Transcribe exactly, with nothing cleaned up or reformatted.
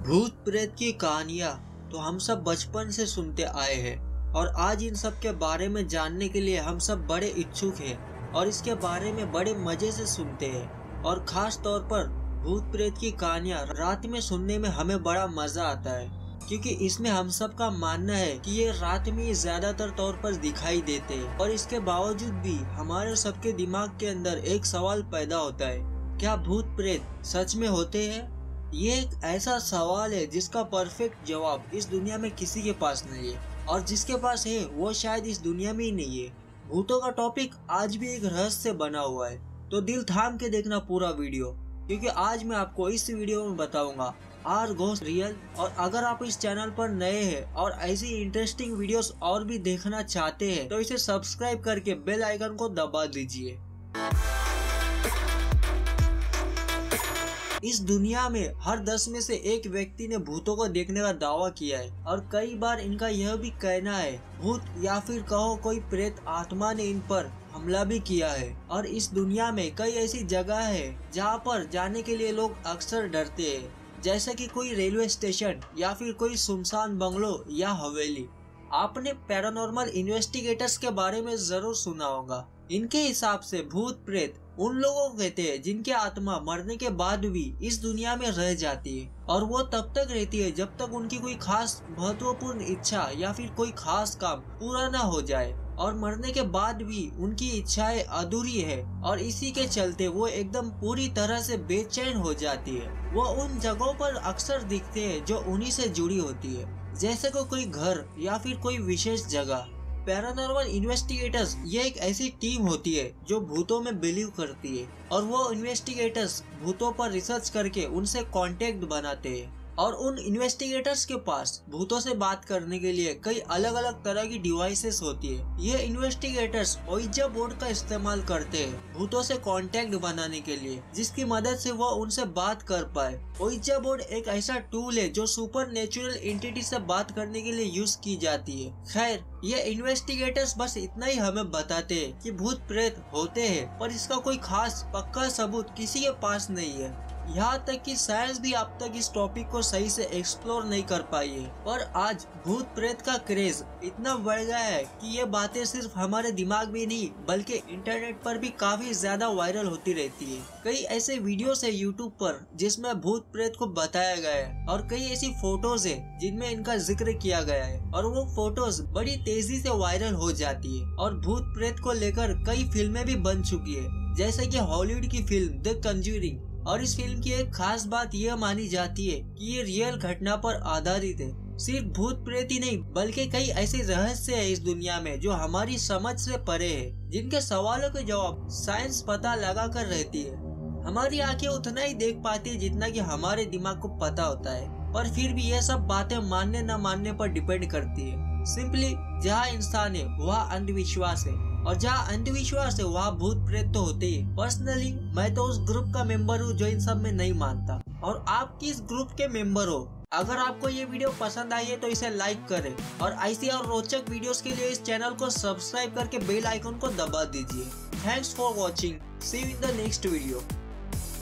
भूत प्रेत की कहानियाँ तो हम सब बचपन से सुनते आए हैं और आज इन सब के बारे में जानने के लिए हम सब बड़े इच्छुक हैं और इसके बारे में बड़े मजे से सुनते हैं। और खास तौर पर भूत प्रेत की कहानियाँ रात में सुनने में हमें बड़ा मजा आता है, क्योंकि इसमें हम सब का मानना है कि ये रात में ज्यादातर तौर पर दिखाई देते हैं। और इसके बावजूद भी हमारे सबके दिमाग के अंदर एक सवाल पैदा होता है, क्या भूत प्रेत सच में होते हैं? ये एक ऐसा सवाल है जिसका परफेक्ट जवाब इस दुनिया में किसी के पास नहीं है, और जिसके पास है वो शायद इस दुनिया में ही नहीं है। भूतों का टॉपिक आज भी एक रहस्य बना हुआ है, तो दिल थाम के देखना पूरा वीडियो, क्योंकि आज मैं आपको इस वीडियो में बताऊंगा आर घोस्ट रियल। और अगर आप इस चैनल पर नए हैं और ऐसी इंटरेस्टिंग वीडियोस और भी देखना चाहते हैं तो इसे सब्सक्राइब करके बेल आइकन को दबा दीजिए। इस दुनिया में हर दस में से एक व्यक्ति ने भूतों को देखने का दावा किया है, और कई बार इनका यह भी कहना है भूत या फिर कहो कोई प्रेत आत्मा ने इन पर हमला भी किया है। और इस दुनिया में कई ऐसी जगह है जहाँ पर जाने के लिए लोग अक्सर डरते हैं, जैसे कि कोई रेलवे स्टेशन या फिर कोई सुनसान बंगलो या हवेली। आपने पैरानॉर्मल इन्वेस्टिगेटर्स के बारे में जरूर सुना होगा। इनके हिसाब से भूत प्रेत उन लोगों को कहते हैं जिनकी आत्मा मरने के बाद भी इस दुनिया में रह जाती है, और वो तब तक रहती है जब तक उनकी कोई खास महत्वपूर्ण इच्छा या फिर कोई खास काम पूरा ना हो जाए। और मरने के बाद भी उनकी इच्छाएं अधूरी है, और इसी के चलते वो एकदम पूरी तरह से बेचैन हो जाती है। वो उन जगहों पर अक्सर दिखते हैं जो उन्हीं से जुड़ी होती है, जैसे को कोई घर या फिर कोई विशेष जगह। पैरानॉर्मल इन्वेस्टिगेटर्स ये एक ऐसी टीम होती है जो भूतों में बिलीव करती है, और वो इन्वेस्टिगेटर्स भूतों पर रिसर्च करके उनसे कांटेक्ट बनाते हैं। और उन इन्वेस्टिगेटर्स के पास भूतों से बात करने के लिए कई अलग अलग तरह की डिवाइसेस होती है। ये इन्वेस्टिगेटर्स ओइजा बोर्ड का इस्तेमाल करते हैं भूतों से कांटेक्ट बनाने के लिए, जिसकी मदद से वो उनसे बात कर पाए। ओइजा बोर्ड एक ऐसा टूल है जो सुपर नेचुरल एंटिटी से बात करने के लिए यूज की जाती है। खैर, ये इन्वेस्टिगेटर्स बस इतना ही हमें बताते हैं कि भूत प्रेत होते हैं, पर इसका कोई खास पक्का सबूत किसी के पास नहीं है। यहाँ तक कि साइंस भी अब तक इस टॉपिक को सही से एक्सप्लोर नहीं कर पाई है। पर आज भूत प्रेत का क्रेज इतना बढ़ गया है कि ये बातें सिर्फ हमारे दिमाग में नहीं बल्कि इंटरनेट पर भी काफी ज्यादा वायरल होती रहती है। कई ऐसे वीडियोस है यूट्यूब पर जिसमें भूत प्रेत को बताया गया है, और कई ऐसी फोटोज है जिनमें इनका जिक्र किया गया है, और वो फोटोज बड़ी तेजी से वायरल हो जाती है। और भूत प्रेत को लेकर कई फिल्में भी बन चुकी है, जैसे कि हॉलीवुड की फिल्म द कंज्यूरिंग। और इस फिल्म की एक खास बात यह मानी जाती है कि ये रियल घटना पर आधारित है। सिर्फ भूत प्रेत ही नहीं बल्कि कई ऐसे रहस्य है इस दुनिया में जो हमारी समझ से परे है, जिनके सवालों के जवाब साइंस पता लगा कर रहती है। हमारी आंखें उतना ही देख पाती है जितना कि हमारे दिमाग को पता होता है, पर फिर भी ये सब बातें मानने न मानने पर डिपेंड करती है। सिंपली जहाँ इंसान है वहाँ अंधविश्वास है, और जहाँ अंधविश्वास है वहाँ भूत प्रेत तो होते ही। पर्सनली मैं तो उस ग्रुप का मेंबर हूँ जो इन सब में नहीं मानता, और आप किस ग्रुप के मेंबर हो? अगर आपको ये वीडियो पसंद आई है तो इसे लाइक करें, और ऐसी और रोचक वीडियोस के लिए इस चैनल को सब्सक्राइब करके बेल आइकन को दबा दीजिए। Thanks for watching, see you in the next video.